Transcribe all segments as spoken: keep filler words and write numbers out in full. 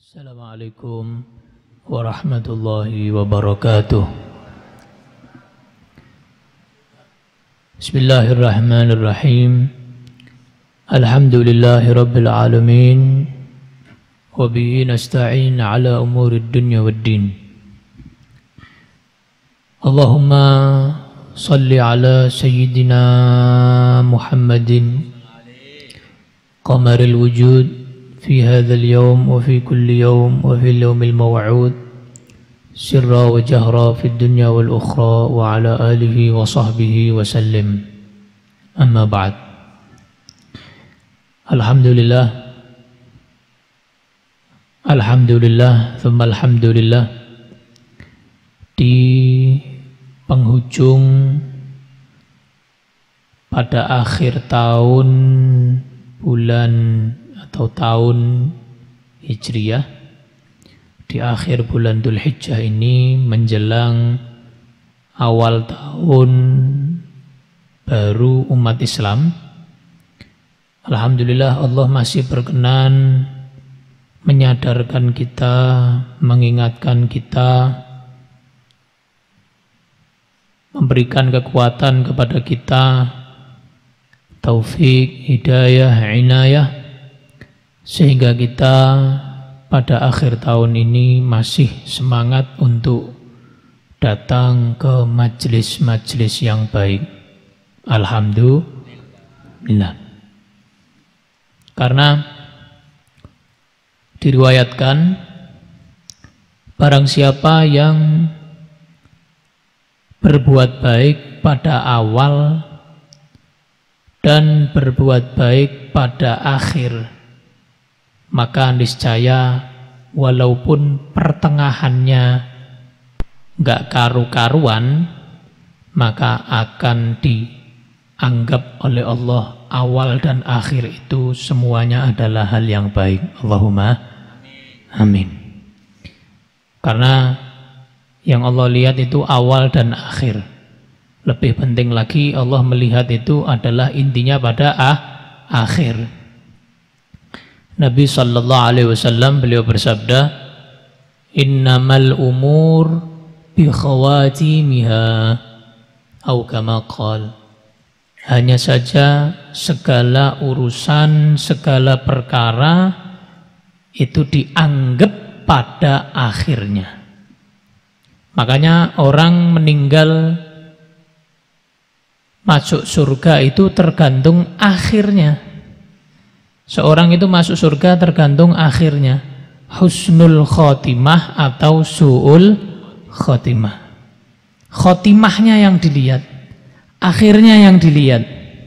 Assalamualaikum warahmatullahi wabarakatuh. Bismillahirrahmanirrahim. Alhamdulillahi rabbil alamin. Wa bihi nasta'in ala umurid dunya waddin. Allahumma salli ala sayyidina Muhammadin qamaril wujud في هذا اليوم وفي كل يوم وفي اليوم الموعود سرا وجهرا في الدنيا والأخرى وعلى آله وصحبه وسلم. أما بعد. Alhamdulillah Alhamdulillah thumma alhamdulillah, di penghujung pada akhir tahun bulan atau tahun Hijriyah, di akhir bulan Dzulhijjah ini menjelang awal tahun baru umat Islam, alhamdulillah Allah masih berkenan menyadarkan kita, mengingatkan kita, memberikan kekuatan kepada kita, taufik, hidayah, inayah, sehingga kita pada akhir tahun ini masih semangat untuk datang ke majelis-majelis yang baik. Alhamdulillah. Karena diriwayatkan barang siapa yang berbuat baik pada awal dan berbuat baik pada akhir, maka niscaya walaupun pertengahannya enggak karu-karuan, maka akan dianggap oleh Allah awal dan akhir itu semuanya adalah hal yang baik. Allahumma amin. Karena yang Allah lihat itu awal dan akhir. Lebih penting lagi Allah melihat itu adalah intinya pada ah, akhir. Nabi sallallahu alaihi wasallam beliau bersabda, innamal umur bi khawatimiha, atau kama qala, hanya saja segala urusan, segala perkara itu dianggap pada akhirnya. Makanya orang meninggal masuk surga itu tergantung akhirnya. Seorang itu masuk surga tergantung akhirnya, husnul khotimah atau su'ul khotimah. Khotimahnya yang dilihat, akhirnya yang dilihat.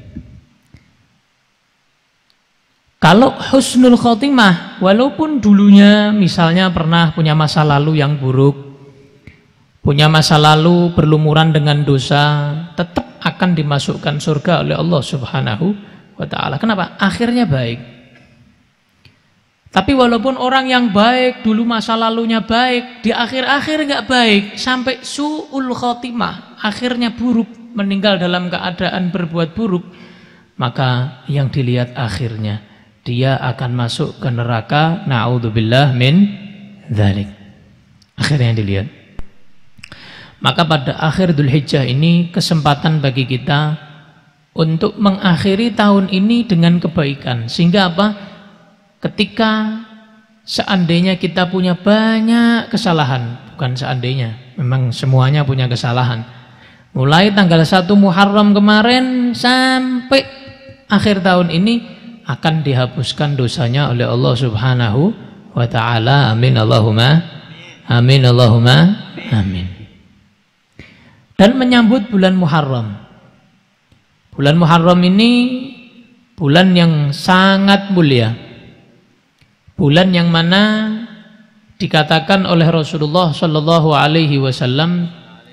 Kalau husnul khotimah, walaupun dulunya misalnya pernah punya masa lalu yang buruk, punya masa lalu berlumuran dengan dosa, tetap akan dimasukkan surga oleh Allah Subhanahu wa ta'ala. Kenapa? Akhirnya baik. Tapi walaupun orang yang baik, dulu masa lalunya baik, di akhir-akhir nggak baik, sampai su'ul khotimah, akhirnya buruk, meninggal dalam keadaan berbuat buruk, maka yang dilihat akhirnya, dia akan masuk ke neraka, na'udzubillah min dzalik. Akhirnya yang dilihat. Maka pada akhir Dzulhijjah ini kesempatan bagi kita untuk mengakhiri tahun ini dengan kebaikan. Sehingga apa? Ketika seandainya kita punya banyak kesalahan, bukan seandainya, memang semuanya punya kesalahan. Mulai tanggal satu Muharram kemarin sampai akhir tahun ini akan dihapuskan dosanya oleh Allah Subhanahu wa ta'ala. Amin Allahumma amin Allahumma amin. Dan menyambut bulan Muharram. Bulan Muharram ini bulan yang sangat mulia. Bulan yang mana dikatakan oleh Rasulullah Shallallahu Alaihi Wasallam,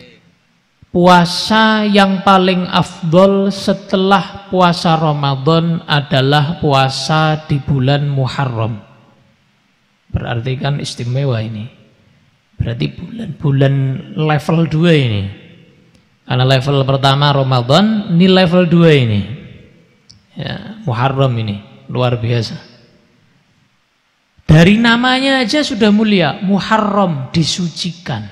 puasa yang paling afdol setelah puasa Ramadan adalah puasa di bulan Muharram. Berarti kan istimewa ini. Berarti bulan-bulan level dua ini. Karena level pertama Ramadan, ini level dua ini. Ya, Muharram ini luar biasa. Dari namanya aja sudah mulia, Muharram, disucikan.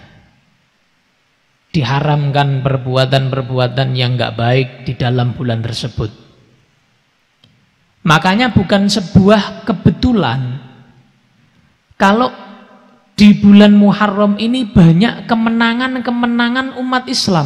Diharamkan perbuatan-perbuatan yang nggak baik di dalam bulan tersebut. Makanya bukan sebuah kebetulan kalau di bulan Muharram ini banyak kemenangan-kemenangan umat Islam.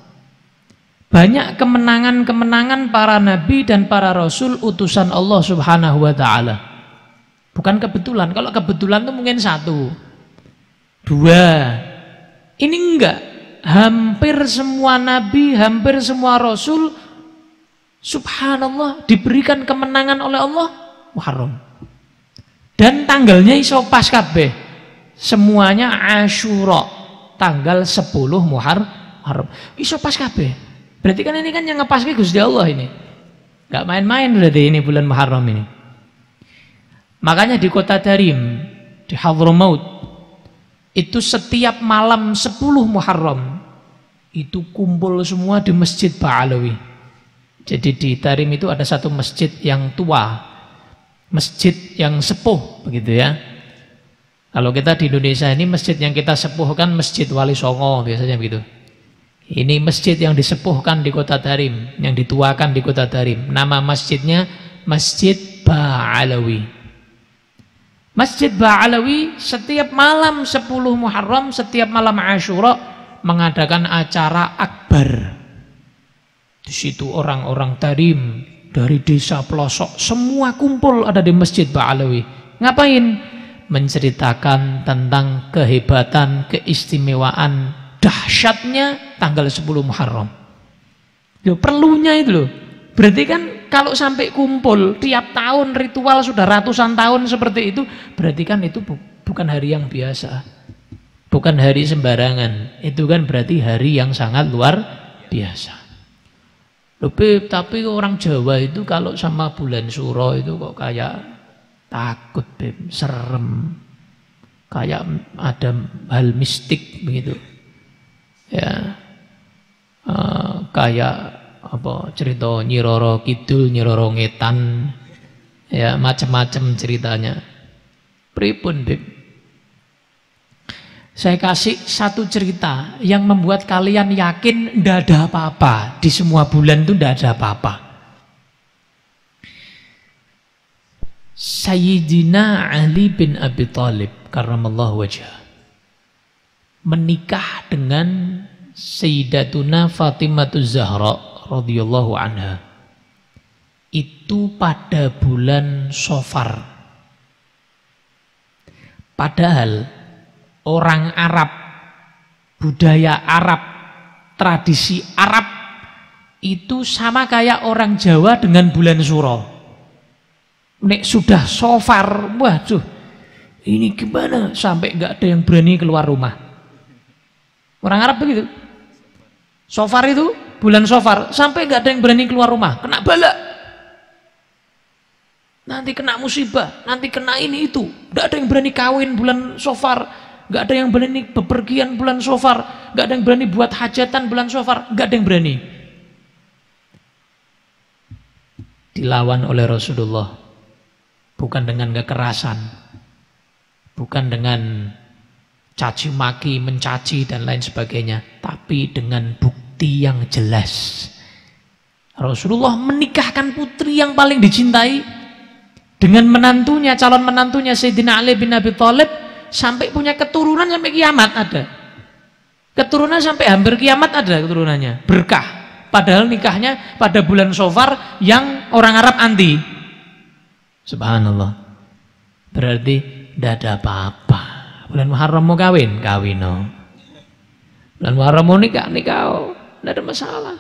Banyak kemenangan-kemenangan para nabi dan para rasul utusan Allah Subhanahu wa taala. Bukan kebetulan. Kalau kebetulan itu mungkin satu, dua. Ini enggak. Hampir semua nabi, hampir semua rasul, subhanallah, diberikan kemenangan oleh Allah Muharram. Dan tanggalnya iso pas kabeh. Semuanya Asyura, tanggal sepuluh Muharram. Iso pas kabeh. Berarti kan ini kan yang ngepaske Gusti Allah ini. Enggak main-main berarti ini bulan Muharram ini. Makanya di kota Tarim, di Hadramaut, itu setiap malam sepuluh Muharram itu kumpul semua di Masjid Ba'alawi. Jadi di Tarim itu ada satu masjid yang tua, masjid yang sepuh begitu ya. Kalau kita di Indonesia ini masjid yang kita sepuhkan Masjid Wali Songo biasanya begitu. Ini masjid yang disepuhkan di kota Tarim, yang dituakan di kota Tarim. Nama masjidnya Masjid Ba'alawi. Masjid Ba'alawi setiap malam sepuluh Muharram, setiap malam Asyura mengadakan acara akbar. Di situ orang-orang Tarim dari desa pelosok semua kumpul ada di Masjid Ba'alawi. Ngapain? Menceritakan tentang kehebatan, keistimewaan, dahsyatnya tanggal sepuluh Muharram. Loh, perlunya itu loh. Berarti kan kalau sampai kumpul tiap tahun ritual sudah ratusan tahun seperti itu, berarti kan itu bu bukan hari yang biasa, bukan hari sembarangan. Itu kan berarti hari yang sangat luar biasa. Loh, Beb, tapi orang Jawa itu kalau sama bulan Suro itu kok kayak takut, Beb, serem, kayak ada hal mistik begitu, ya, uh, kayak apa cerita Nyi Roro Kidul, Nyi Roro Ngetan, ya macam-macam ceritanya. Pripun, Beb? Saya kasih satu cerita yang membuat kalian yakin ndak ada apa-apa di semua bulan itu, ndak ada apa-apa. Sayyidina Ali bin Abi Thalib karramallahu wajhah menikah dengan Sayyidatuna Fatimatuz Zahra radhiyallahu anha itu pada bulan Safar. Padahal orang Arab, budaya Arab, tradisi Arab itu sama kayak orang Jawa dengan bulan Suro. Nek sudah Safar, waduh, ini gimana sampai nggak ada yang berani keluar rumah. Orang Arab begitu. Safar itu bulan Safar sampai nggak ada yang berani keluar rumah, kena bala, nanti kena musibah, nanti kena ini itu. Nggak ada yang berani kawin bulan Safar, nggak ada yang berani bepergian bulan Safar, nggak ada yang berani buat hajatan bulan Safar, nggak ada yang berani. Dilawan oleh Rasulullah bukan dengan kekerasan, bukan dengan caci maki, mencaci dan lain sebagainya, tapi dengan bukti yang jelas. Rasulullah menikahkan putri yang paling dicintai dengan menantunya, calon menantunya Sayyidina Ali bin Abi Thalib, sampai punya keturunan sampai kiamat ada. Keturunan sampai hampir kiamat ada keturunannya. Berkah. Padahal nikahnya pada bulan Safar yang orang Arab anti. Subhanallah. Berarti tidak ada apa-apa. Bulan Muharram mau kawin, kawin no. Bulan Muharram mau nikah, nikah, tidak ada masalah.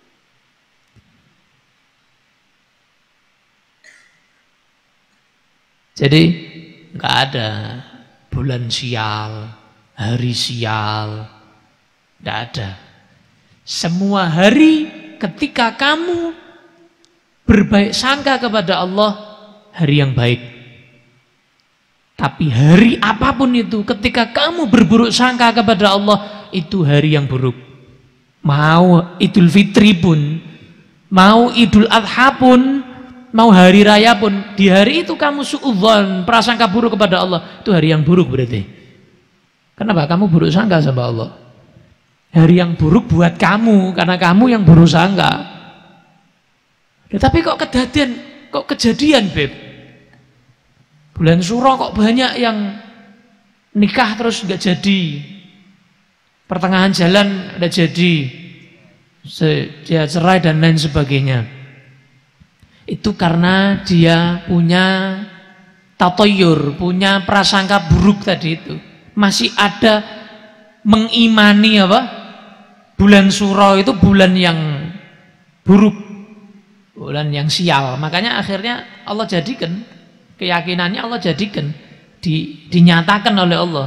Jadi nggak ada bulan sial, hari sial, tidak ada. Semua hari ketika kamu berbaik sangka kepada Allah, hari yang baik. Tapi hari apapun itu ketika kamu berburuk sangka kepada Allah, itu hari yang buruk. Mau Idul Fitri pun, mau Idul Adha pun, mau hari raya pun, di hari itu kamu suudzon, prasangka buruk kepada Allah, itu hari yang buruk berarti. Kenapa? Kamu buruk sangka sama Allah. Hari yang buruk buat kamu, karena kamu yang buruk sangka. Ya, tapi kok kejadian, kok kejadian, Beb? Bulan Suro kok banyak yang nikah terus nggak jadi, pertengahan jalan udah jadi, dia cerai dan lain sebagainya. Itu karena dia punya tatoyur, punya prasangka buruk tadi itu. Masih ada mengimani apa? Bulan Suro itu bulan yang buruk, bulan yang sial. Makanya akhirnya Allah jadikan, keyakinannya Allah jadikan, di, dinyatakan oleh Allah,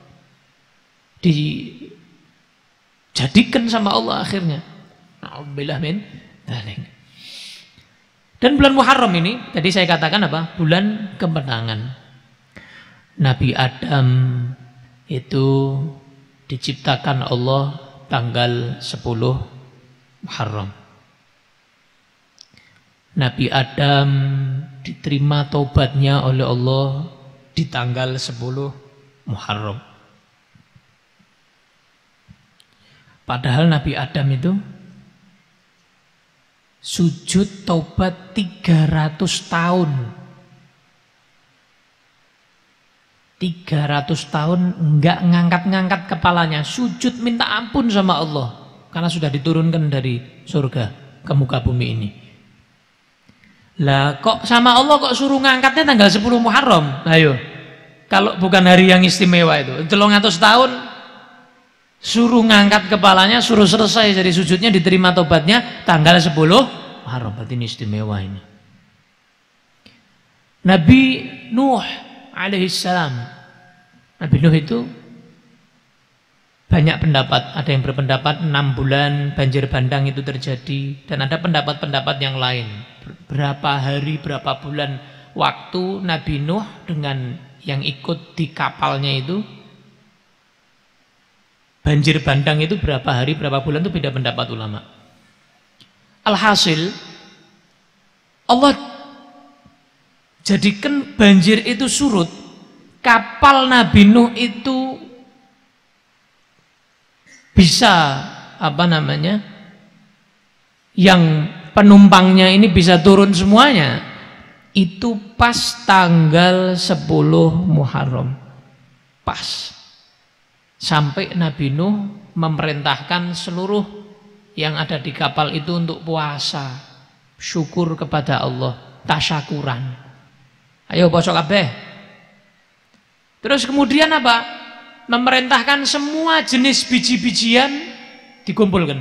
dijadikan sama Allah akhirnya. Alhamdulillah min dzalik. Dan bulan Muharram ini, tadi saya katakan apa? Bulan kemenangan. Nabi Adam itu diciptakan Allah tanggal sepuluh Muharram. Nabi Adam diterima taubatnya oleh Allah di tanggal sepuluh Muharram. Padahal Nabi Adam itu sujud taubat tiga ratus tahun. tiga ratus tahun enggak ngangkat-ngangkat kepalanya, sujud minta ampun sama Allah karena sudah diturunkan dari surga ke muka bumi ini. Lah kok sama Allah kok suruh ngangkatnya tanggal sepuluh Muharram? Ayo. Kalau bukan hari yang istimewa itu, telung atus tahun suruh ngangkat kepalanya, suruh selesai dari sujudnya, diterima tobatnya tanggal sepuluh Muharram. Berarti ini istimewa ini. Nabi Nuh alaihissalam, Nabi Nuh itu banyak pendapat. Ada yang berpendapat enam bulan banjir bandang itu terjadi, dan ada pendapat-pendapat yang lain. Berapa hari, berapa bulan waktu Nabi Nuh dengan yang ikut di kapalnya itu banjir bandang itu berapa hari, berapa bulan, itu beda pendapat ulama. Alhasil Allah jadikan banjir itu surut, kapal Nabi Nuh itu bisa apa namanya, yang penumpangnya ini bisa turun semuanya, itu pas tanggal sepuluh Muharram, pas. Sampai Nabi Nuh memerintahkan seluruh yang ada di kapal itu untuk puasa, syukur kepada Allah, tasyakuran. Ayo poso kabeh. Terus kemudian apa? Memerintahkan semua jenis biji-bijian dikumpulkan.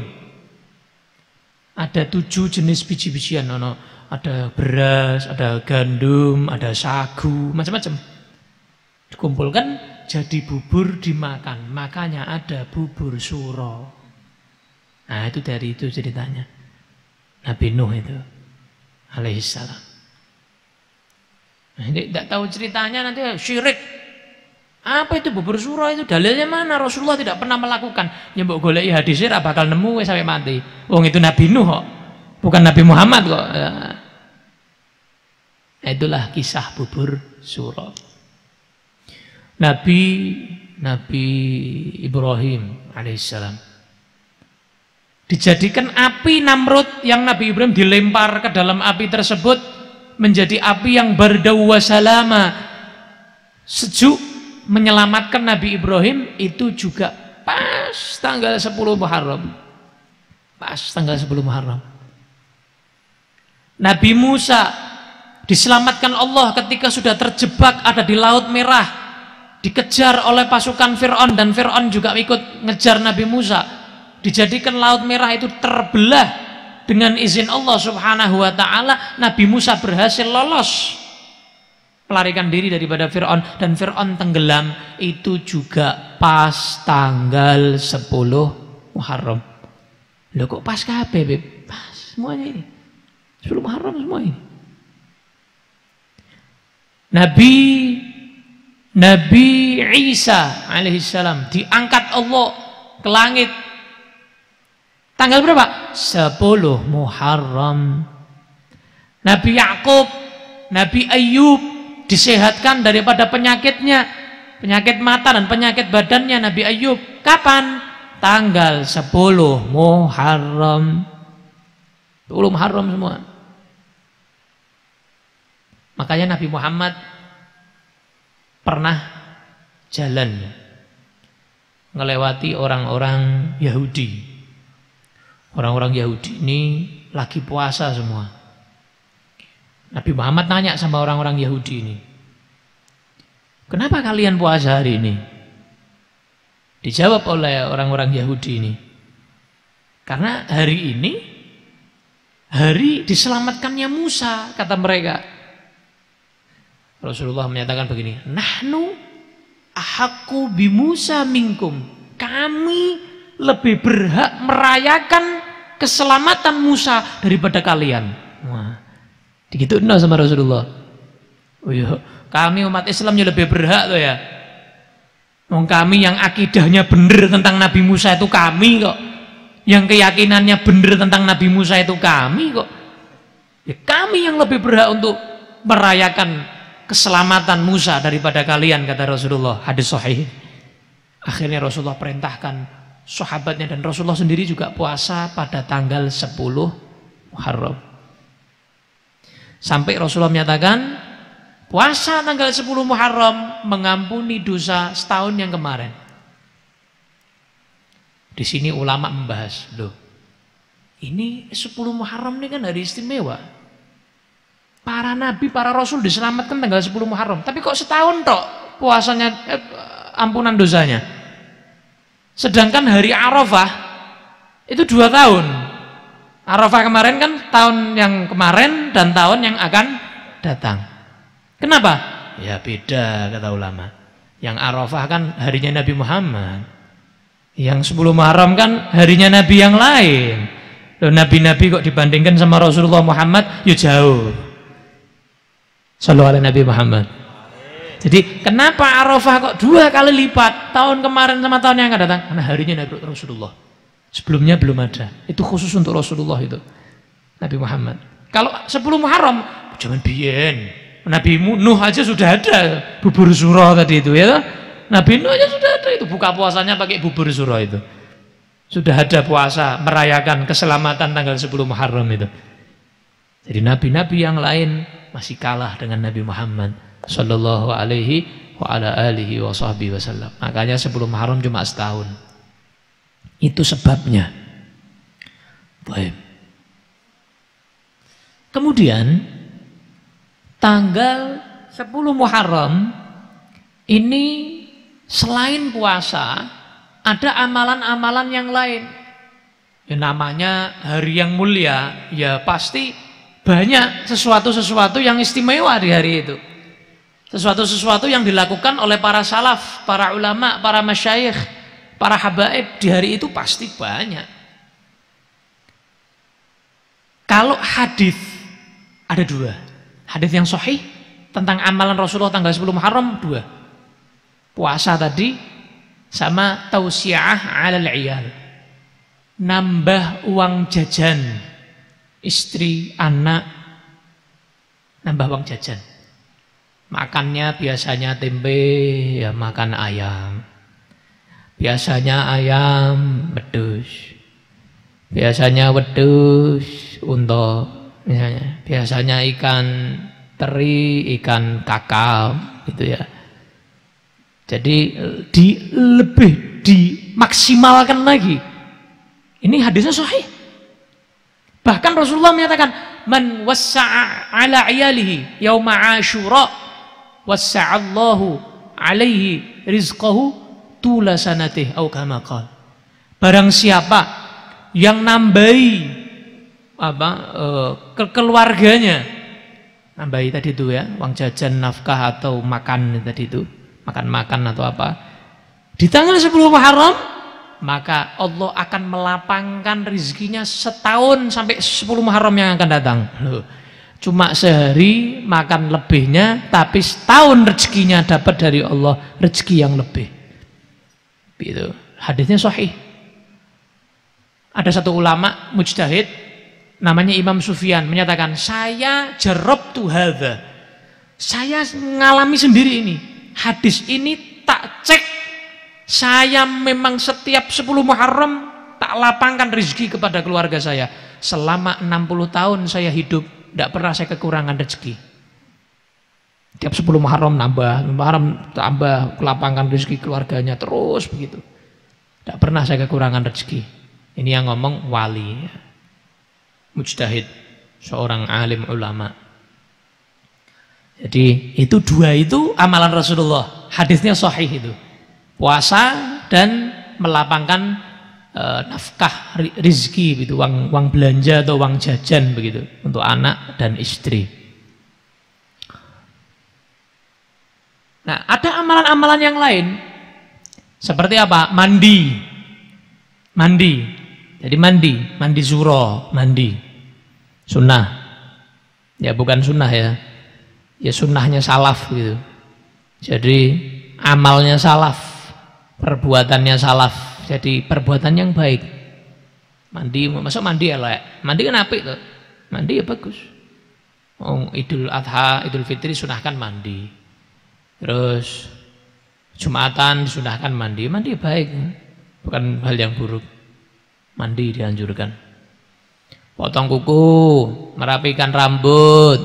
Ada tujuh jenis biji-bijian, ada beras, ada gandum, ada sagu, macam-macam. Dikumpulkan jadi bubur dimakan, makanya ada bubur suro. Nah itu dari itu ceritanya Nabi Nuh itu alaihissalam. Nah, ini tidak tahu ceritanya nanti syirik. Apa itu bubur suro itu? Dalilnya mana? Rasulullah tidak pernah melakukan. Ya mbok goleki hadisnya ra bakal nemu sampai mati. Wong itu Nabi Nuh kok, bukan Nabi Muhammad kok. Nah, itulah kisah bubur suro. Nabi Nabi Ibrahim alaihissalam dijadikan api Namrud, yang Nabi Ibrahim dilempar ke dalam api tersebut menjadi api yang bardau wasalama, sejuk, menyelamatkan Nabi Ibrahim. Itu juga pas tanggal sepuluh Muharram, pas tanggal sepuluh Muharram. Nabi Musa diselamatkan Allah ketika sudah terjebak ada di Laut Merah, dikejar oleh pasukan Fir'aun, dan Fir'aun juga ikut ngejar Nabi Musa. Dijadikan Laut Merah itu terbelah dengan izin Allah subhanahu wa ta'ala. Nabi Musa berhasil lolos, melarikan diri daripada Fir'aun, dan Fir'aun tenggelam. Itu juga pas tanggal sepuluh Muharram. Loh kok pas kabeh, Beb? Pas semuanya ini, sepuluh Muharram semua ini. Nabi Nabi Isa alaihissalam diangkat Allah ke langit tanggal berapa? sepuluh Muharram. Nabi Yakub, Nabi Ayub disehatkan daripada penyakitnya, penyakit mata dan penyakit badannya Nabi Ayub. Kapan? Tanggal sepuluh Muharram. sepuluh Muharram semua. Makanya Nabi Muhammad pernah jalan ngelewati orang-orang Yahudi. Orang-orang Yahudi ini lagi puasa semua. Nabi Muhammad nanya sama orang-orang Yahudi ini, kenapa kalian puasa hari ini? Dijawab oleh orang-orang Yahudi ini, karena hari ini hari diselamatkannya Musa, kata mereka. Rasulullah menyatakan begini, nahnu ahaqqu bi Musa minkum. Kami lebih berhak merayakan keselamatan Musa daripada kalian. Wah, digituin sama Rasulullah. Oh iya, kami umat Islamnya lebih berhak tuh ya. Wong kami yang akidahnya benar tentang Nabi Musa itu kami kok. Yang keyakinannya benar tentang Nabi Musa itu kami kok. Ya kami yang lebih berhak untuk merayakan keselamatan Musa daripada kalian, kata Rasulullah. Hadis sahih. Akhirnya Rasulullah perintahkan sahabatnya dan Rasulullah sendiri juga puasa pada tanggal sepuluh Muharram. Sampai Rasulullah menyatakan puasa tanggal sepuluh Muharram mengampuni dosa setahun yang kemarin. Di sini ulama membahas, loh, ini sepuluh Muharram ini kan hari istimewa. Para nabi, para rasul diselamatkan tanggal sepuluh Muharram. Tapi kok setahun tok puasanya, eh, ampunan dosanya. Sedangkan hari Arafah itu dua tahun. Arafah kemarin kan tahun yang kemarin dan tahun yang akan datang. Kenapa? Ya beda, kata ulama. Yang Arafah kan harinya Nabi Muhammad. Yang sepuluh Muharram kan harinya Nabi yang lain. Loh, nabi-nabi kok dibandingkan sama Rasulullah Muhammad, ya jauh. Sallallahu alaihi Nabi Muhammad. Jadi kenapa Arafah kok dua kali lipat tahun kemarin sama tahun yang akan datang? Karena harinya Nabi Rasulullah. Sebelumnya belum ada. Itu khusus untuk Rasulullah itu. Nabi Muhammad. Kalau sepuluh Muharram jangan biyen. Nabi Nuh aja sudah ada bubur surah tadi itu ya. Nabi Nuh aja sudah ada itu, buka puasanya pakai bubur surah itu. Sudah ada puasa merayakan keselamatan tanggal sepuluh Muharram itu. Jadi nabi-nabi yang lain masih kalah dengan Nabi Muhammad sallallahu alaihi wa ala alihi wa sahbihi wasallam. Makanya sepuluh Muharram cuma setahun. Itu sebabnya. Baik. Kemudian tanggal sepuluh Muharram ini selain puasa ada amalan-amalan yang lain. Ya, namanya hari yang mulia, ya pasti banyak sesuatu-sesuatu yang istimewa di hari itu. Sesuatu-sesuatu yang dilakukan oleh para salaf, para ulama, para masyayikh, para habaib di hari itu pasti banyak. Kalau hadis ada dua. Hadis yang sahih tentang amalan Rasulullah tanggal sepuluh Muharram dua. Puasa tadi sama tausiah 'alal 'iyal. Nambah uang jajan istri, anak, nambah uang jajan. Makannya biasanya tempe, ya makan ayam. Biasanya ayam wedhus. Biasanya wedhus unta misalnya. Biasanya ikan teri, ikan kakap gitu ya. Jadi di lebih dimaksimalkan lagi. Ini hadisnya sahih. Bahkan Rasulullah menyatakan, "Man wassa'a 'ala 'iyalihi yauma Asyura, wassa'allahu 'alaihi rizqahu tula sanatih," atau kama qala. Barang siapa yang nambahi apa uh, ke keluarganya, nambahi tadi itu ya, uang jajan, nafkah atau makan tadi itu, makan-makan atau apa, di tanggal sepuluh Muharram, maka Allah akan melapangkan rezekinya setahun sampai sepuluh Muharram yang akan datang. Loh, cuma sehari makan lebihnya, tapi setahun rezekinya dapat dari Allah rezeki yang lebih. Gitu. Hadisnya sahih. Ada satu ulama mujtahid namanya Imam Sufyan menyatakan, saya jarabtu hadza, saya ngalami sendiri ini, hadis ini tak cek, saya memang setiap sepuluh Muharram tak lapangkan rezeki kepada keluarga saya. Selama enam puluh tahun saya hidup, tidak pernah saya kekurangan rezeki. Tiap sepuluh Muharram nambah, Muharram tambah, kelapangkan rezeki keluarganya, terus begitu. Tidak pernah saya kekurangan rezeki. Ini yang ngomong wali, mujtahid, seorang alim ulama. Jadi itu dua itu amalan Rasulullah, hadisnya sahih itu. Puasa dan melapangkan e, nafkah rezeki, gitu, uang, uang belanja atau uang jajan begitu untuk anak dan istri. Nah, ada amalan-amalan yang lain seperti apa? Mandi, mandi. Jadi mandi, mandi zuro, mandi, sunnah. Ya bukan sunnah ya, ya sunnahnya salaf gitu. Jadi amalnya salaf, perbuatannya salaf. Jadi perbuatan yang baik. Mandi, masuk mandi elek. Mandi kan apik tuh. Mandi ya bagus. Oh, Idul Adha, Idul Fitri sunahkan mandi. Terus Jumatan disunahkan mandi. Mandi ya baik, bukan hal yang buruk. Mandi dianjurkan. Potong kuku, merapikan rambut,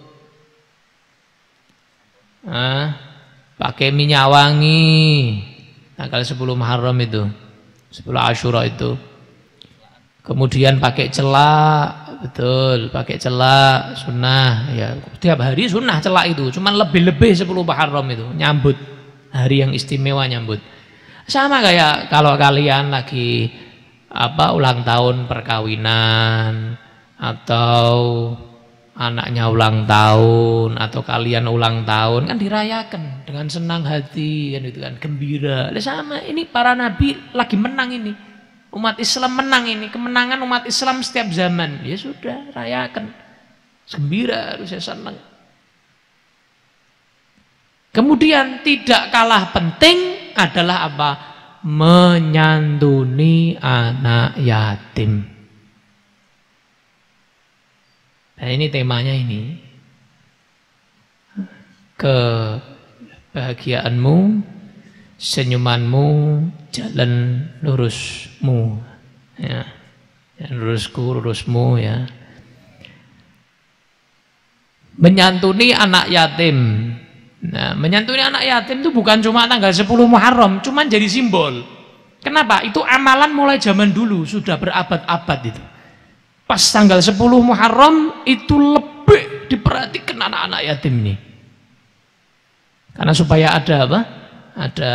ah, pakai minyak wangi tanggal sepuluh Muharram itu, sepuluh Asyura itu. Kemudian pakai celak, betul, pakai celak sunnah ya. Tiap hari sunnah celak itu, cuman lebih-lebih sepuluh Muharram itu, nyambut hari yang istimewa, nyambut. Sama kayak kalau kalian lagi apa ulang tahun perkawinan, atau anaknya ulang tahun, atau kalian ulang tahun, kan dirayakan dengan senang hati kan, itu kan gembira. Sama ini para nabi lagi menang ini, umat Islam menang ini, kemenangan umat Islam setiap zaman, ya sudah rayakan, gembira, harusnya senang. Kemudian tidak kalah penting adalah apa? Menyantuni anak yatim. Nah ini temanya ini, kebahagiaanmu, senyumanmu, jalan lurusmu, ya, jalan lurusku, lurusmu, ya. Menyantuni anak yatim. Nah, menyantuni anak yatim itu bukan cuma tanggal sepuluh Muharram, cuma jadi simbol. Kenapa? Itu amalan mulai zaman dulu, sudah berabad-abad itu. Pas tanggal sepuluh Muharram itu lebih diperhatikan anak-anak yatim ini. Karena supaya ada apa? Ada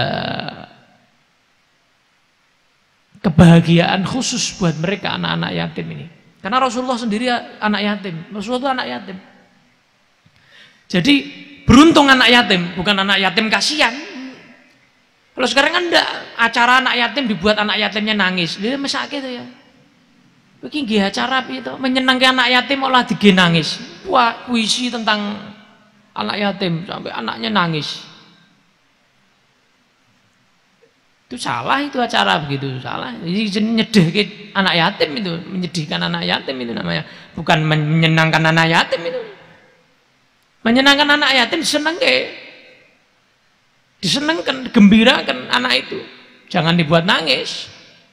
kebahagiaan khusus buat mereka anak-anak yatim ini. Karena Rasulullah sendiri anak yatim. Rasulullah itu anak yatim. Jadi beruntung anak yatim, bukan anak yatim kasihan. Kalau sekarang kan enggak, acara anak yatim dibuat anak yatimnya nangis. Dia mesake itu ya. Iki nggih acara itu menyenangkan anak yatim malah dige nangis. Wah, puisi tentang anak yatim sampai anaknya nangis. Itu salah, itu acara begitu, salah. Ini nyedihkan anak yatim itu, menyedihkan anak yatim itu namanya, bukan menyenangkan anak yatim itu. Menyenangkan anak yatim disenengke, disenengkan, gembirakan anak itu, jangan dibuat nangis,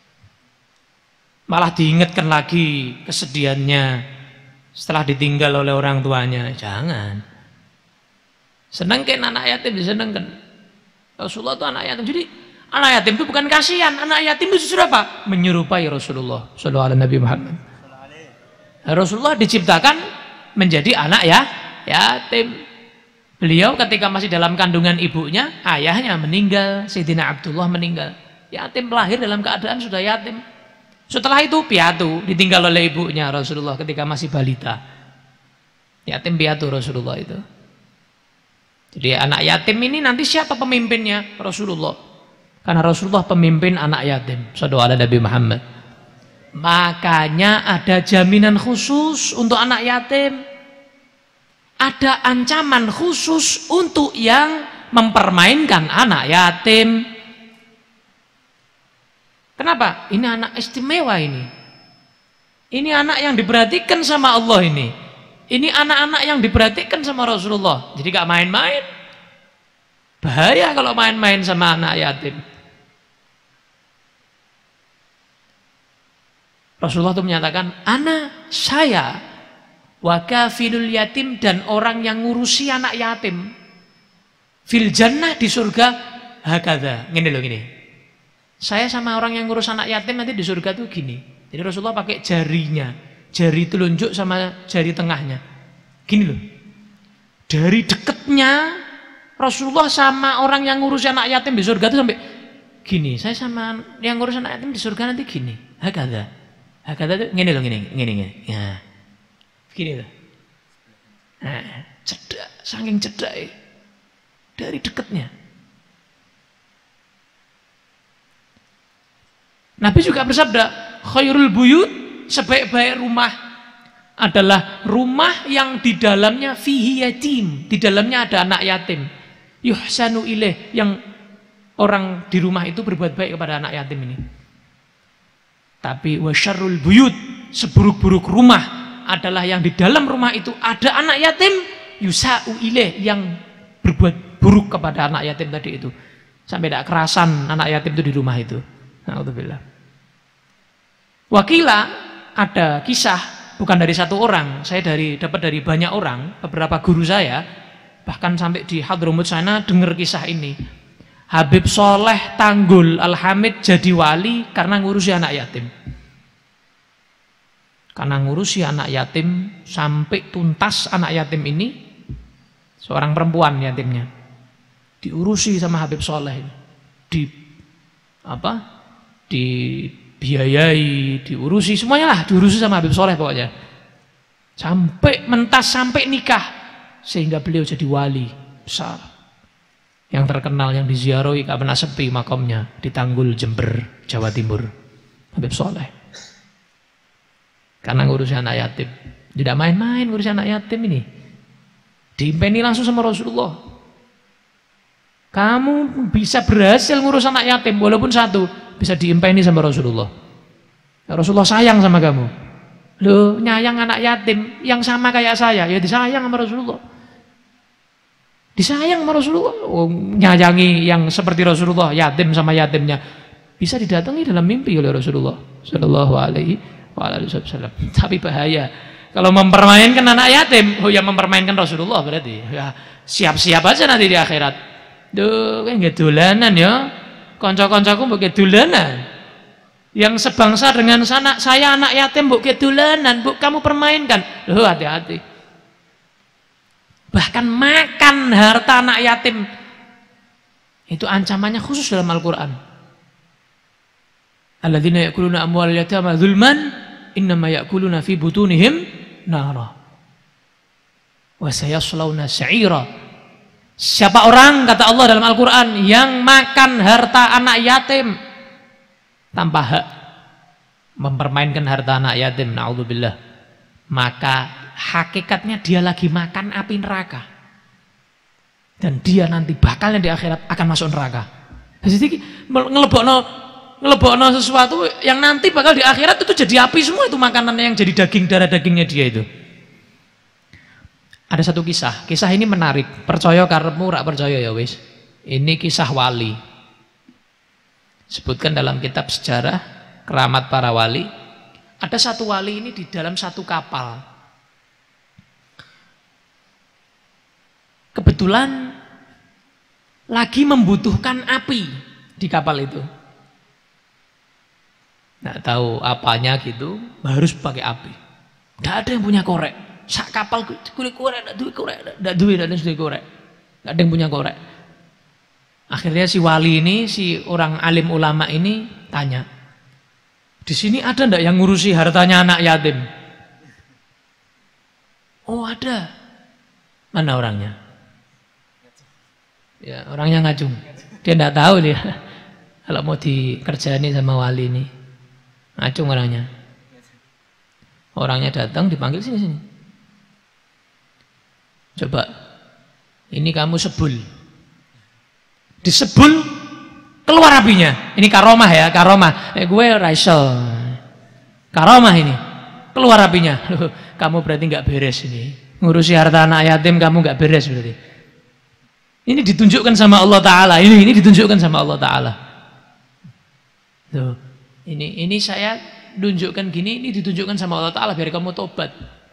malah diingatkan lagi kesedihannya setelah ditinggal oleh orang tuanya. Jangan, senengkan anak yatim, disenengkan. Rasulullah itu anak yatim. Jadi anak yatim itu bukan kasihan, anak yatim itu justru apa? Menyerupai Rasulullah Sallallahu Alaihi Nabi Muhammad. Rasulullah diciptakan menjadi anak ya yatim. Beliau ketika masih dalam kandungan ibunya, ayahnya meninggal, Sayyidina Abdullah meninggal. Yatim, lahir dalam keadaan sudah yatim. Setelah itu piatu, ditinggal oleh ibunya Rasulullah ketika masih balita. Yatim piatu Rasulullah itu. Jadi anak yatim ini nanti siapa pemimpinnya? Rasulullah. Karena Rasulullah pemimpin anak yatim. Sallallahu alaihi Nabi Muhammad. Makanya ada jaminan khusus untuk anak yatim. Ada ancaman khusus untuk yang mempermainkan anak yatim. Kenapa? Ini anak istimewa ini. Ini anak yang diperhatikan sama Allah ini. Ini anak-anak yang diperhatikan sama Rasulullah. Jadi gak main-main. Bahaya kalau main-main sama anak yatim. Rasulullah itu menyatakan, ana, saya, wakafilul yatim, dan orang yang ngurusi anak yatim. Fil jannah, di surga, hakadha. Gini loh, gini. Saya sama orang yang ngurus anak yatim nanti di surga tuh gini. Jadi Rasulullah pakai jarinya, jari telunjuk sama jari tengahnya. Gini loh. Dari deketnya Rasulullah sama orang yang ngurus anak yatim di surga itu sampai gini. Saya sama yang ngurus anak yatim di surga nanti gini. Hakadha. Hakadha itu gini loh, gini, gini, gini. Nah, gini loh. Nah, cedak, saking cedak ya. Dari deketnya. Nabi juga bersabda, khairul buyut, sebaik-baik rumah adalah rumah yang di dalamnya fihi yatim, di dalamnya ada anak yatim. Yuhsanu ilaih, yang orang di rumah itu berbuat baik kepada anak yatim ini. Tapi wasyarrul buyut, seburuk-buruk rumah adalah yang di dalam rumah itu ada anak yatim, yusa'u ilaih, yang berbuat buruk kepada anak yatim tadi itu. Sampai tidak kerasan anak yatim itu di rumah itu. Alhamdulillah. Wakila, ada kisah bukan dari satu orang, saya dari dapat dari banyak orang, beberapa guru saya, bahkan sampai di Hadramut sana dengar kisah ini. Habib Soleh Tanggul Al-Hamid jadi wali karena ngurusi anak yatim. Karena ngurusi anak yatim sampai tuntas anak yatim ini, seorang perempuan yatimnya diurusi sama Habib Soleh, di apa? Dibiayai, diurusi, semuanya lah diurusi sama Habib Soleh pokoknya. Sampai mentas, sampai nikah, sehingga beliau jadi wali besar. Yang terkenal, yang diziarahi, gak pernah sepi makamnya di Tanggul, Jember, Jawa Timur. Habib Soleh. Karena ngurusi anak yatim. Tidak main-main ngurusi anak yatim ini. Diimpeni langsung sama Rasulullah. Kamu bisa berhasil ngurus anak yatim walaupun satu, bisa diimpeni sama Rasulullah. Rasulullah sayang sama kamu. Loh, nyayang anak yatim yang sama kayak saya, ya disayang sama Rasulullah. Disayang sama Rasulullah. Oh, nyayangi yang seperti Rasulullah, yatim sama yatimnya, bisa didatangi dalam mimpi oleh Rasulullah Sallallahu Alaihi Wasallam. Tapi bahaya kalau mempermainkan anak yatim. Oh ya, mempermainkan Rasulullah berarti. Ya, siap-siap aja nanti di akhirat. Duh, kan nggak dolanan ya. Konco-koncoku mbok dolanan. Yang sebangsa dengan sana, saya anak yatim mbok dolanan, mbok kamu permainkan. Loh, hati-hati. Bahkan makan harta anak yatim itu ancamannya khusus dalam Al-Qur'an. Alladzina ya'kuluna amwalal yatama dzulman innama ya'kuluna fi butunihim nara wa sayaslawna sa'ira. Siapa orang, kata Allah dalam Al-Quran, yang makan harta anak yatim tanpa hak, mempermainkan harta anak yatim, na'udzubillah, maka hakikatnya dia lagi makan api neraka, dan dia nanti bakalnya di akhirat akan masuk neraka. Jadi ngelebokno ngelebokno sesuatu yang nanti bakal di akhirat itu jadi api semua, itu makanannya yang jadi daging, darah dagingnya dia itu. Ada satu kisah, kisah ini menarik. Percaya karepmu, rak percaya ya wis. Ini kisah wali. Sebutkan dalam kitab sejarah keramat para wali. Ada satu wali ini di dalam satu kapal. Kebetulan lagi membutuhkan api di kapal itu. Nggak tahu apanya gitu, harus pakai api. Nggak ada yang punya korek. Sak kapal kulit korek, ndak duwe korek, ndak duwe, ndak duwe korek. Nggak ada yang punya korek. Akhirnya si wali ini, si orang alim ulama ini tanya, di sini ada ndak yang ngurusi hartanya anak yatim? Oh ada. Mana orangnya? Ya orangnya ngacung. Dia ndak tahu dia kalau mau dikerjani sama wali ini. Ngacung orangnya. Orangnya datang dipanggil sini sini. Coba, ini kamu sebul, disebul keluar apinya. Ini karomah ya, karomah. Eh, gue raisel, karomah ini. keluar apinya. Loh, kamu berarti nggak beres ini. Ngurusi harta anak yatim kamu nggak beres berarti. Ini ditunjukkan sama Allah Ta'ala. Ini ini ditunjukkan sama Allah Ta'ala. Tuh, ini ini saya tunjukkan gini, ini ditunjukkan sama Allah Ta'ala biar kamu tobat.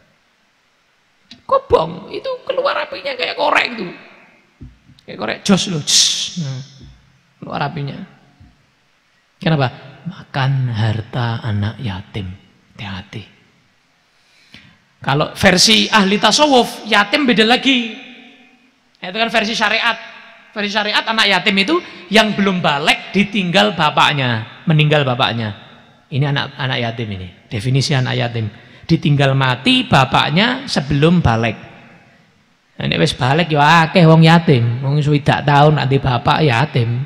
Kobong, itu keluar apinya kayak korek itu. Kayak korek jos loh. Nah, keluar apinya. Kenapa? Makan harta anak yatim. Hati-hati. Kalau versi ahli tasawuf, yatim beda lagi. Itu kan versi syariat. Versi syariat anak yatim itu yang belum balik ditinggal bapaknya, meninggal bapaknya. Ini anak anak yatim ini. Definisi anak yatim. Ditinggal mati bapaknya sebelum balik. Nah, ini wis balik ya akeh wong yatim. Wong swidak tahun nanti bapak yatim.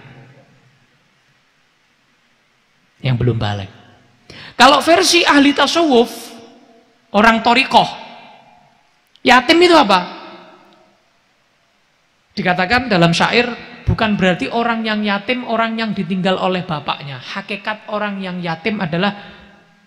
Yang belum balik. Kalau versi ahli tasawuf, orang torikoh, yatim itu apa? Dikatakan dalam syair, bukan berarti orang yang yatim, orang yang ditinggal oleh bapaknya. Hakikat orang yang yatim adalah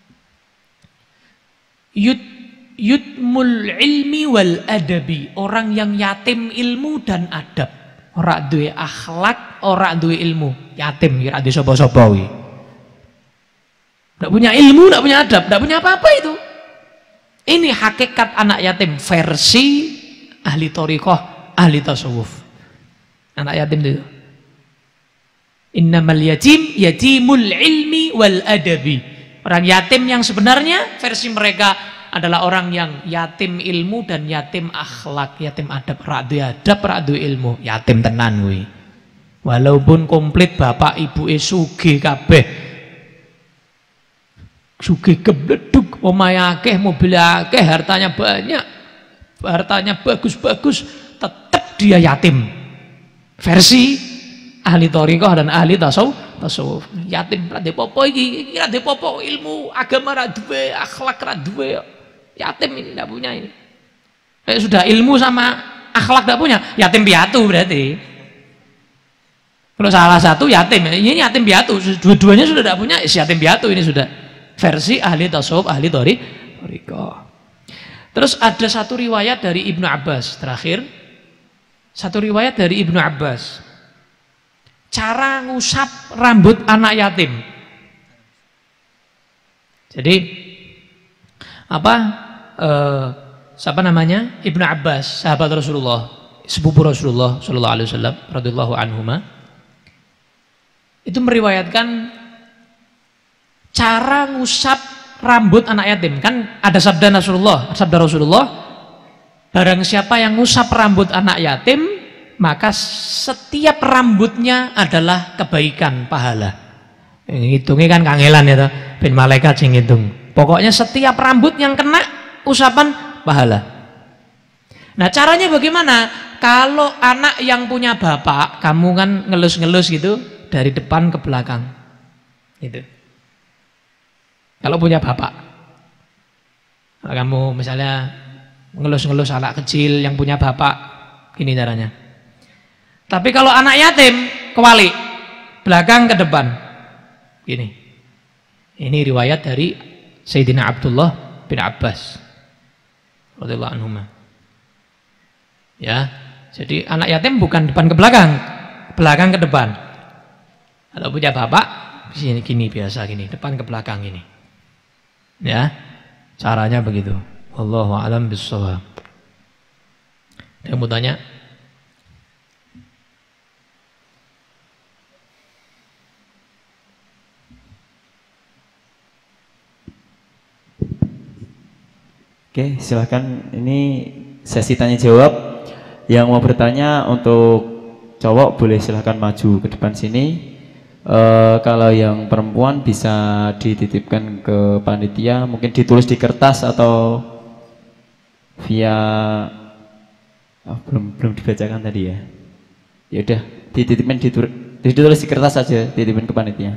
yud yudmul ilmi wal adabi, orang yang yatim ilmu dan adab. Ora duwe akhlak, ora duwe ilmu, yatim kira di sapa-sapa kuwi. Ndak punya ilmu, ndak punya adab, ndak punya apa-apa itu. Ini hakikat anak yatim versi ahli thariqah, ahli tasawuf. Anak yatim itu. Innamal yatim yatimul ilmi wal adabi. Orang yatim yang sebenarnya versi mereka adalah orang yang yatim ilmu dan yatim akhlak, yatim adab, radu adab, radu ilmu, yatim tenan kuwi. Walaupun komplit bapak ibu e sugih kabeh. Sugih gebleduk, omahe akeh, mobil akeh, hartanya banyak. Hartanya bagus-bagus, tetap dia yatim. Versi ahli thariqah dan ahli tasawuf, tasawuf. Yatim ra popo iki, iki ra popo, ilmu agama ra duwe, akhlak ra duwe. Yatim ini tidak punya ini. Eh, sudah ilmu sama akhlak tidak punya, yatim piatu berarti. Kalau salah satu yatim, ini yatim piatu, dua-duanya sudah tidak punya, yatim piatu ini sudah. Versi ahli tasawuf, ahli thariqah. Terus ada satu riwayat dari Ibnu Abbas terakhir. Satu riwayat dari Ibnu Abbas. Cara ngusap rambut anak yatim. Jadi apa? Eh, siapa namanya? Ibnu Abbas, sahabat Rasulullah, sepupu Rasulullah Shallallahu Alaihi Wasallam, radhiyallahu anhuma. Itu meriwayatkan cara ngusap rambut anak yatim. Kan ada sabda Rasulullah, sabda Rasulullah, barang siapa yang ngusap rambut anak yatim, maka setiap rambutnya adalah kebaikan, pahala. Ngitungnya kan kangelan ya, ben malaikat sing ngitung. Pokoknya setiap rambut yang kena usapan pahala. Nah, caranya bagaimana? Kalau anak yang punya bapak, kamu kan ngelus-ngelus gitu dari depan ke belakang. Gitu. Kalau punya bapak. Kalau kamu misalnya ngelus-ngelus anak kecil yang punya bapak, gini caranya. Tapi kalau anak yatim, kewalik, belakang ke depan. Gini. Ini riwayat dari Sayyidina Abdullah bin Abbas radhiyallahu anhuma. Ya, jadi anak yatim bukan depan ke belakang, belakang ke depan. Kalau punya bapak, sini gini biasa gini, depan ke belakang gini. Ya, caranya begitu. Wallahu a'lam bishawab. Ada yang mau tanya? Oke, silahkan. Ini sesi tanya jawab. Yang mau bertanya untuk cowok boleh silahkan maju ke depan sini. E, kalau yang perempuan bisa dititipkan ke panitia, mungkin ditulis di kertas atau via oh, belum belum dibacakan tadi ya. Ya udah, dititipin ditulis, ditulis di kertas saja, dititipin ke panitia.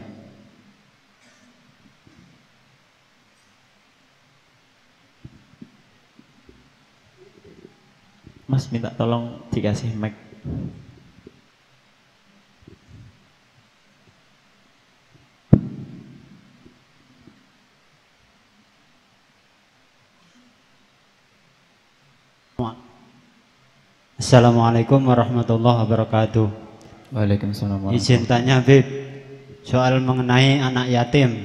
Mas minta tolong dikasih mic. Assalamualaikum warahmatullahi wabarakatuh. Waalaikumsalam. Izin tanya Bib, soal mengenai anak yatim.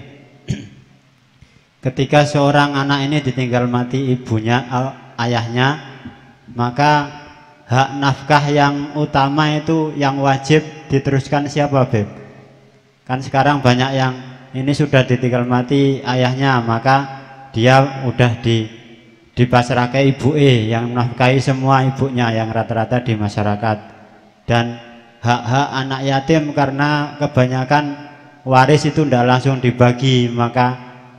Ketika seorang anak ini ditinggal mati ibunya, ayahnya, maka hak nafkah yang utama itu yang wajib diteruskan siapa Bib? Kan sekarang banyak yang ini sudah ditinggal mati ayahnya, maka dia udah di dipasrahkan ibu E yang menafkahi semua ibunya yang rata-rata di masyarakat. Dan hak-hak anak yatim karena kebanyakan waris itu tidak langsung dibagi, maka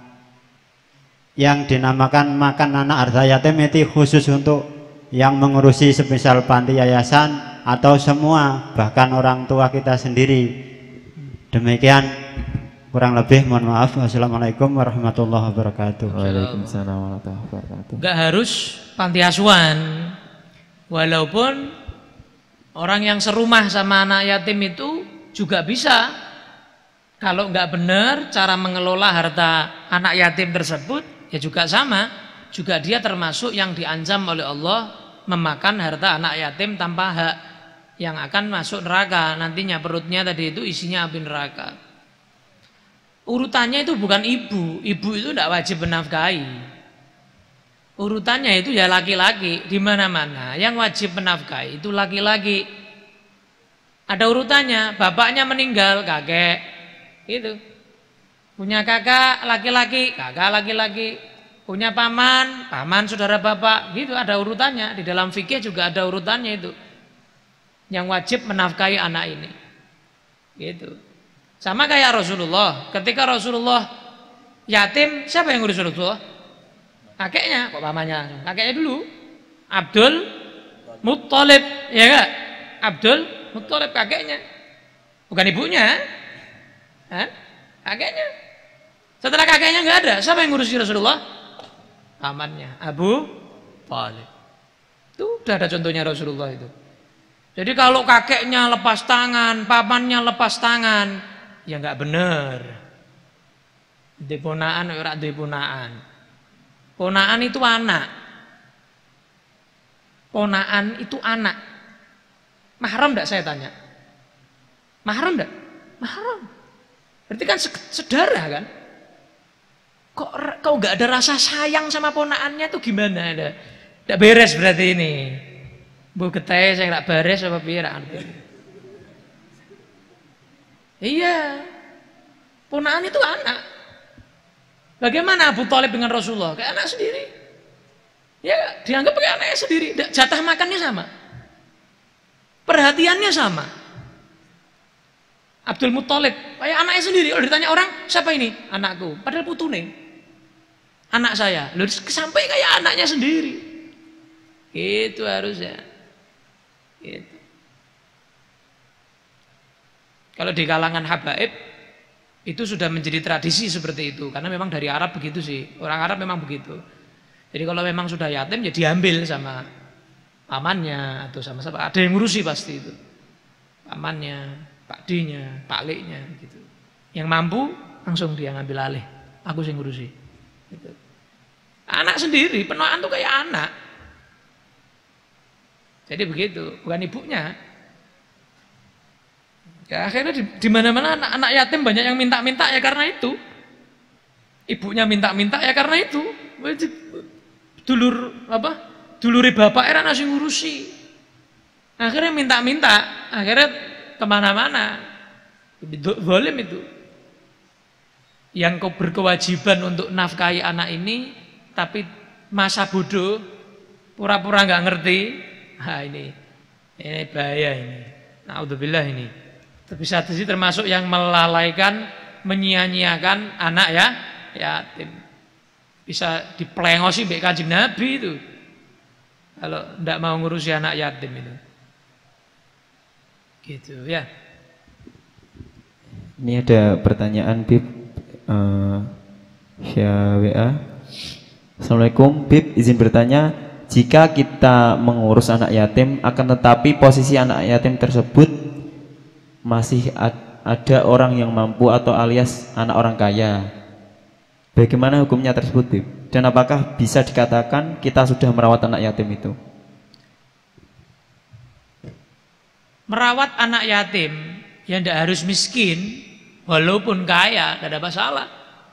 yang dinamakan makan anak harta yatim itu khusus untuk yang mengurusi semisal panti yayasan atau semua, bahkan orang tua kita sendiri. Demikian kurang lebih, mohon maaf. Wassalamualaikum warahmatullahi wabarakatuh. Waalaikumsalam warahmatullahi wabarakatuh. Enggak harus panti asuhan. Walaupun orang yang serumah sama anak yatim itu juga bisa. Kalau enggak benar cara mengelola harta anak yatim tersebut, ya juga sama. Juga dia termasuk yang diancam oleh Allah memakan harta anak yatim tanpa hak, yang akan masuk neraka. Nantinya perutnya tadi itu isinya api neraka. Urutannya itu bukan ibu, ibu itu tidak wajib menafkahi. Urutannya itu ya laki-laki, di mana-mana yang wajib menafkahi itu laki-laki. Ada urutannya, bapaknya meninggal, kakek, itu. Punya kakak laki-laki, kakak laki-laki. Punya paman, paman saudara bapak, gitu. Ada urutannya. Di dalam fikih juga ada urutannya itu. Yang wajib menafkahi anak ini, gitu. Sama kayak Rasulullah, ketika Rasulullah yatim, siapa yang ngurus Rasulullah? Kakeknya, kok pamannya? Kakeknya dulu, Abdul Muttalib, ya enggak? Abdul Muttalib kakeknya, bukan ibunya, Hah? kakeknya. Setelah kakeknya enggak ada, siapa yang ngurusi Rasulullah? Pamannya, Abu Thalib. Itu udah ada contohnya Rasulullah itu. Jadi kalau kakeknya lepas tangan, pamannya lepas tangan, ya nggak bener. Deponaan ora deponaan. Ponaan itu anak. Ponaan itu anak. Mahram enggak saya tanya? Mahram enggak? Mahram. Berarti kan saudara kan? Kok kau nggak ada rasa sayang sama ponaannya tuh gimana? Enggak beres berarti ini. Bu keteh saya nggak beres apa piye ra ngerti. Iya, ponaan itu anak. Bagaimana Abu Thalib dengan Rasulullah? Kayak anak sendiri. Ya, dianggap kayak anaknya sendiri. Jatah makannya sama, perhatiannya sama. Abdul Muttalib kayak anaknya sendiri. Kalau ditanya orang, siapa ini? Anakku. Padahal putune, anak saya. Lalu sampai kayak anaknya sendiri. Itu harusnya. Gitu. Kalau di kalangan habaib itu sudah menjadi tradisi seperti itu, karena memang dari Arab begitu sih, orang Arab memang begitu. Jadi kalau memang sudah yatim ya diambil sama pamannya atau sama siapa, ada yang ngurusi pasti itu, pamannya, pakdinya, pakliknya gitu. Yang mampu langsung dia ngambil alih, aku sih ngurusi. Gitu. Anak sendiri, ponaan tuh kayak anak. Jadi begitu, bukan ibunya. Ya, akhirnya di mana-mana anak-anak yatim banyak yang minta-minta ya karena itu. Ibunya minta-minta ya karena itu. Dulur apa? Dulure bapak era nasi ngurusi. Akhirnya minta-minta, akhirnya kemana-mana. Zalim itu. Yang kau berkewajiban untuk nafkahi anak ini, tapi masa bodoh, pura-pura nggak ngerti. Nah ini, ini bahaya ini. Naudzubillah ini. Bisa sih termasuk yang melalaikan, menyia-nyiakan anak ya yatim. Bisa diplengosi mbek Kanjeng Nabi itu. Kalau tidak mau ngurusi anak yatim itu. Gitu ya. Ini ada pertanyaan Bib uh, Syah W A. Assalamualaikum Bib, izin bertanya, jika kita mengurus anak yatim akan tetapi posisi anak yatim tersebut masih ada orang yang mampu atau alias anak orang kaya, bagaimana hukumnya tersebut Bib? Dan apakah bisa dikatakan kita sudah merawat anak yatim itu? Merawat anak yatim yang tidak harus miskin, walaupun kaya, tidak ada masalah.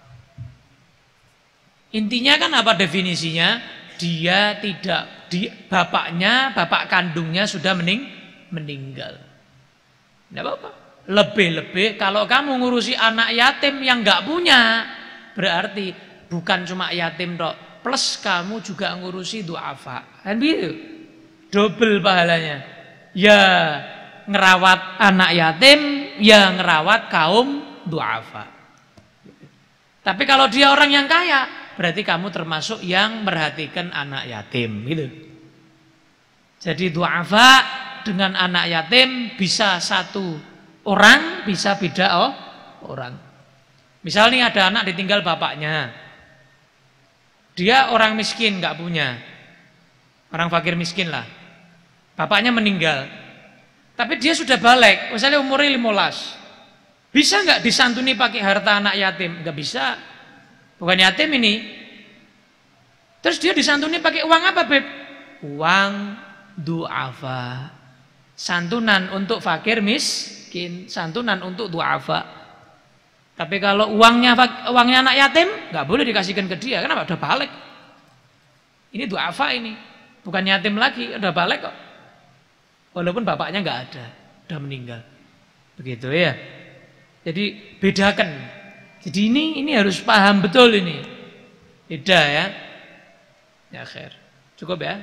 Intinya kan apa definisinya? Dia tidak, di, bapaknya, bapak kandungnya sudah mening, meninggal. Tidak apa-apa. Lebih-lebih kalau kamu ngurusi anak yatim yang nggak punya, berarti bukan cuma yatim dok, plus kamu juga ngurusi du'afa. Kan begitu? Double pahalanya. Ya ngerawat anak yatim, ya ngerawat kaum du'afa. Tapi kalau dia orang yang kaya, berarti kamu termasuk yang merhatikan anak yatim, gitu. Jadi du'afa dengan anak yatim bisa satu orang, bisa beda oh, orang. Misal nih ada anak ditinggal bapaknya, dia orang miskin, nggak punya, orang fakir miskin lah, bapaknya meninggal. Tapi dia sudah balik, misalnya umurnya lima belas. Bisa nggak disantuni pakai harta anak yatim? Nggak bisa. Bukan yatim ini. Terus dia disantuni pakai uang apa, Beb? Uang du'afa. Santunan untuk fakir miskin, santunan untuk du'afa. Tapi kalau uangnya uangnya anak yatim, nggak boleh dikasihkan ke dia. Kenapa? Udah balik. Ini du'afa ini. Bukan yatim lagi, udah balik kok. Walaupun bapaknya nggak ada, udah meninggal. Begitu ya. Jadi bedakan. Jadi ini ini harus paham betul ini. Beda ya. Ya khair. Cukup ya?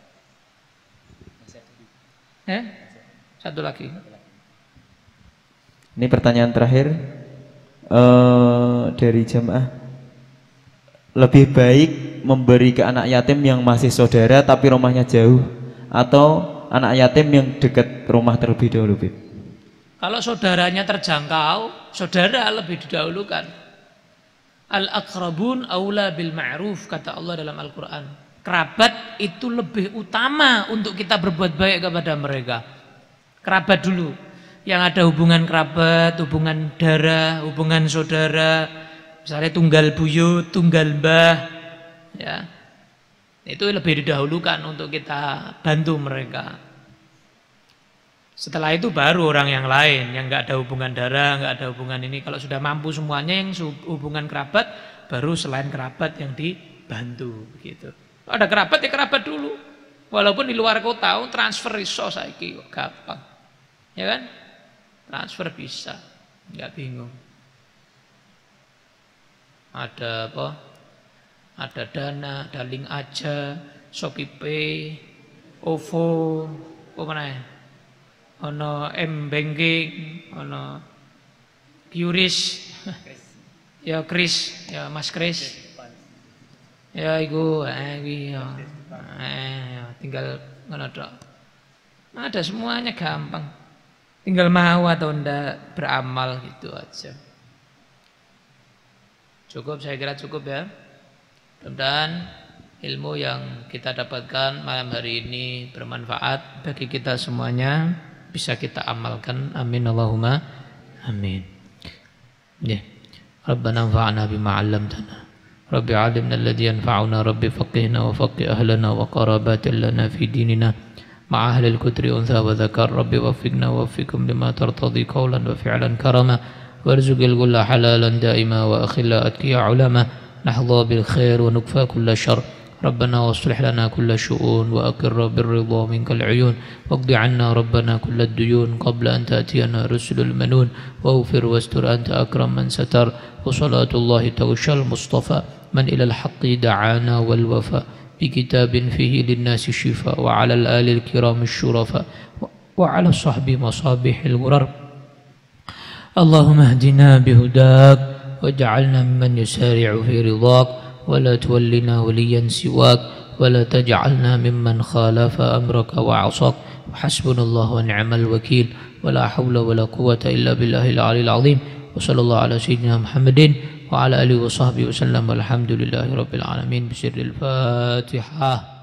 Eh? Satu lagi. Ini pertanyaan terakhir uh, dari jamaah. Lebih baik memberi ke anak yatim yang masih saudara tapi rumahnya jauh, atau anak yatim yang dekat rumah terlebih dahulu, Bib? Kalau saudaranya terjangkau, saudara lebih didahulukan. Al-aqrabun aula bil ma'ruf, kata Allah dalam Al-Quran. Kerabat itu lebih utama untuk kita berbuat baik kepada mereka. Kerabat dulu. Yang ada hubungan kerabat, hubungan darah, hubungan saudara. Misalnya tunggal buyut, tunggal mbah. Ya. Itu lebih didahulukan untuk kita bantu mereka. Setelah itu baru orang yang lain yang nggak ada hubungan darah, nggak ada hubungan ini. Kalau sudah mampu semuanya yang hubungan kerabat, baru selain kerabat yang dibantu begitu. Kalau ada kerabat ya kerabat dulu. Walaupun di luar kota transfer iso saiki gampang. Ya kan? Transfer bisa. Nggak bingung. Ada apa? Ada Dana, ada Link Aja, Shopee Pay, OVO, apa mana ya? Ono M Banking, ono Qris, ya Kris, ya Mas Kris, ya iku, eh, ya, eh, tinggal ngono tok. Ada semuanya gampang, tinggal mau atau ndak beramal gitu aja. Cukup, saya kira cukup ya. Mudah-mudahan ilmu yang kita dapatkan malam hari ini bermanfaat bagi kita semuanya, bisa kita amalkan. Amin Allahumma amin. Ya. Rabbana anfa'na bima 'allamtana. Rabbi 'allimna alladhi yanfa'una, Rabbi faqihna wa faqih ahlana wa qarabatin lana fi dinina ma'a ahli al-kutri untha wa dhakar. Rabbi waffiqna wa waffiqum lima tartadi qawlan wa fi'lan karama warzuqil kulla halalan daima wa akhilla atqiya ulama نحظى بالخير ونكفى كل شر. ربنا واصلح لنا كل شؤون وأقر بالرضا منك العيون واقض عنا ربنا كل الديون قبل أن تأتينا رسل المنون واغفر واستر أنت أكرم من ستر. وصلاة الله تغشى المصطفى من إلى الحق دعانا والوفاء بكتاب فيه للناس الشفاء وعلى الآل الكرام الشرفاء وعلى الصحب مصابيح الغرر. اللهم اهدنا بهداك واجعلنا ممن يسارع في رضاك ولا تولنا وليا سواك ولا تجعلنا ممن خالف أمرك وعصاك. وحسبنا الله ونعم الوكيل ولا حول ولا قوة إلا بالله العلي العظيم. وصلى الله على سيدنا محمد وعلى آله وصحبه وسلم والحمد لله رب العالمين بسر الفاتحة.